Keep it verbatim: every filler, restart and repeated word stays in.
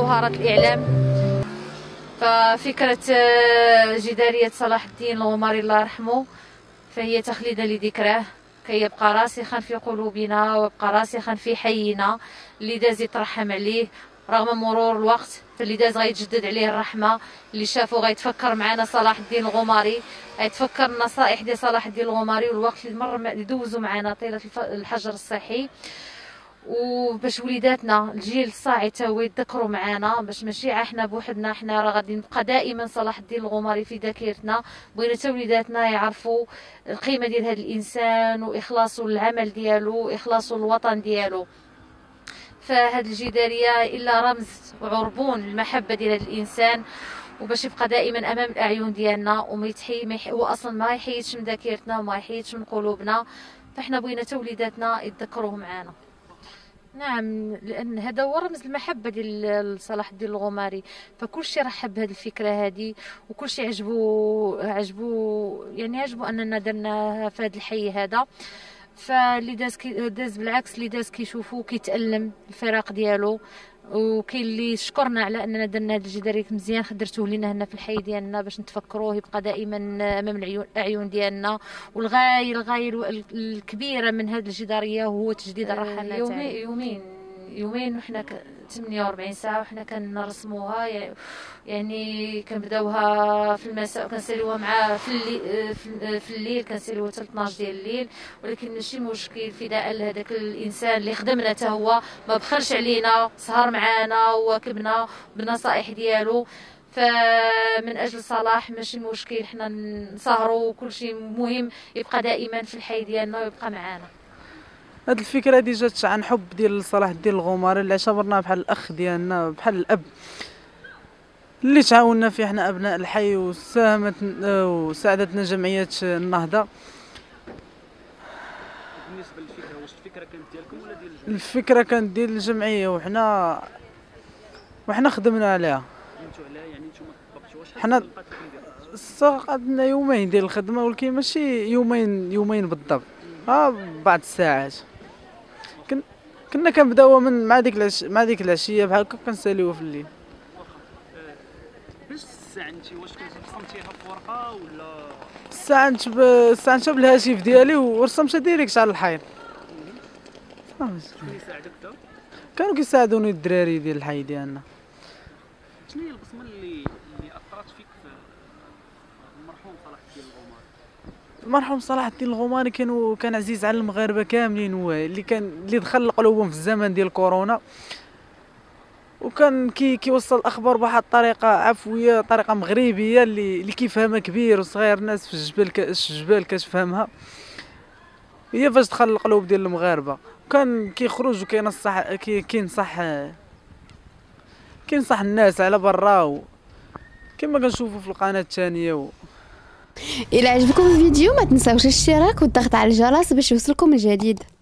جوهرة الإعلام. ففكرة جدارية صلاح الدين الغماري الله يرحمه فهي تخليدا لذكراه كي يبقى راسخا في قلوبنا ويبقى راسخا في حينا. اللي داز يترحم عليه رغم مرور الوقت، فاللي داز غيتجدد عليه الرحمه. اللي شافو غيتفكر معنا صلاح الدين الغماري، غيتفكر النصائح ديال صلاح الدين الغماري والوقت اللي مر اللي دوزو معنا طيله الحجر الصحي. وباش وليداتنا الجيل الصاعد تا هو يتذكروا معنا، باش ماشي احنا بوحدنا، احنا راه غادي نبقى دائما صلاح الدين الغماري في ذاكرتنا. بغينا تا وليداتنا يعرفوا القيمه ديال هذا الانسان واخلاصه للعمل ديالو واخلاصه للوطن ديالو. فهاد الجداريه الا رمز وعربون المحبه ديال هذا الانسان، وباش يبقى دائما امام الاعين ديالنا وما يتحي ما يح... هو اصلا ما يحيدش من ذاكرتنا وما يحيدش من قلوبنا. فاحنا بغينا تا وليداتنا يتذكروه معنا. نعم، لان هذا هو رمز المحبه ديال صلاح الدين الغماري، فكل شيء رحب بهذه الفكره هذه وكل شيء عجبو عجبو يعني عجبو اننا درناها في هذا الحي هذا. فاللي داز داز بالعكس، اللي داز كيشوفو كيتالم الفراق ديالو، وكاين اللي شكرنا على اننا درنا هذا الجداري مزيان خدرتوه لينا هنا في الحي ديالنا باش نتفكروه يبقى دائما امام الاعين ديالنا. والغايه الغايه الكبيره من هذه الجداريه هو تجديد الرحمات. يومين يومين يومين وحنا ثمانية وأربعين ساعه وحنا كنرسموها، يعني كنبداوها في المساء وكنساليوها مع في الليل في الليل كنساليوها حتى اثناش ديال الليل. ولكن ماشي مشكل فداء لهذاك الانسان اللي خدمنا حتى هو، ما بخلش علينا، سهر معانا وواكبنا بالنصائح ديالو. فمن اجل صلاح ماشي مشكل حنا نسهروا، وكل شيء مهم يبقى دائما في الحي ديالنا ويبقى معانا. هاد الفكره هادي جات عن حب ديال صلاح الدين الغماري اللي اعتبرناه بحال الاخ ديالنا، بحال الاب اللي تعاوننا فيه حنا ابناء الحي، وساهمت وساعدتنا جمعيه النهضه. بالنسبه للفكره، واش الفكره كانت ديالكم ولا ديال الجمعيه؟ الفكره كانت ديال الجمعيه وحنا وحنا خدمنا عليها. خدمتوا عليها يعني نتوما طبقتوها؟ شحال حنا طبقات ديالها؟ صقدنا يومين ديال الخدمه، ولكن ماشي يومين يومين بالضبط، ها بعض الساعات. كن كنا كنبداوها من مع ديك العش... مع ديك العشيه بحال هكا كنساليوها في الليل. واخا باش استعنتي، واش كنتي رسمتيها في ورقه ولا؟ استعنت ب... استعنتها بالهاتف ديالي ورسمتها ديريكت على الحيط. شكون يساعدك انت؟ كانوا كيساعدوني الدراري ديال الحي ديالنا. شنو هي البصمه اللي اللي اثرت فيك في المرحوم صلاح الدين الغماري؟ المرحوم صلاح الدين الغماري كان كان عزيز على المغاربه كاملين، هو اللي كان اللي دخل قلوبهم في الزمن ديال كورونا، وكان كي كيوصل الاخبار بواحد الطريقه عفويه، طريقه مغربيه اللي اللي كيفهمها كبير وصغير، الناس في الجبال ك... الجبال كتفهمها. هي فاش دخل القلوب ديال المغاربه، وكان كيخرج وكينصح كي كينصح كينصح الناس على برا كما كنشوفوا في القناه الثانيه. و... الى عجبكم الفيديو ما تنساوش الاشتراك والضغط على الجرس باش يوصلكم الجديد.